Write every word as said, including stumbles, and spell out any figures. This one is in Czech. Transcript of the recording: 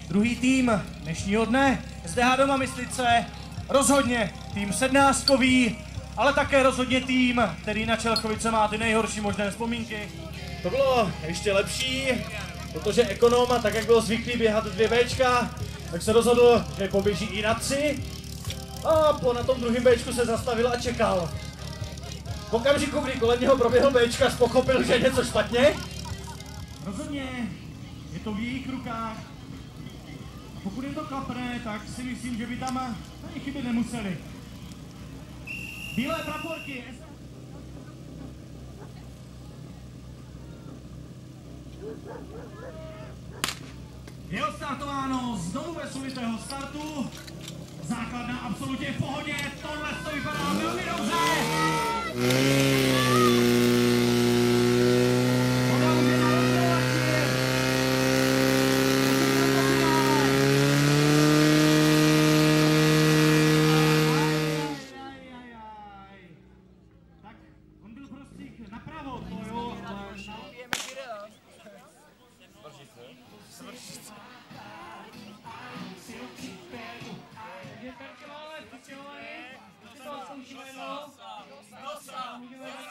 Druhý tým dnešního dne, S D H Doma Myslice, rozhodně tým sednáctkový, ale také rozhodně tým, který na Čelchovice má ty nejhorší možné vzpomínky. To bylo ještě lepší, protože Ekonoma, tak jak byl zvyklý běhat dvě Bčka, tak se rozhodl, že poběží i na tři. A po na tom druhém Bčku se zastavil a čekal. V okamžiku, kdy kolem něho proběhl Bčka, pochopil, že je něco špatně. Rozhodně je to v jejich rukách. A pokud jim to klapne, tak si myslím, že by tam ani chybět nemuseli. Bílé praporky. Je odstartováno znovu ve solitého startu. Základna absolutně v pohodě, tohle to vypadá velmi dobře. Voda už je na rozdělovači. Tak, on byl prostřík napravo, to jo, ale... Je perkevale, ty čehoje, ty to zkoušíme jednou.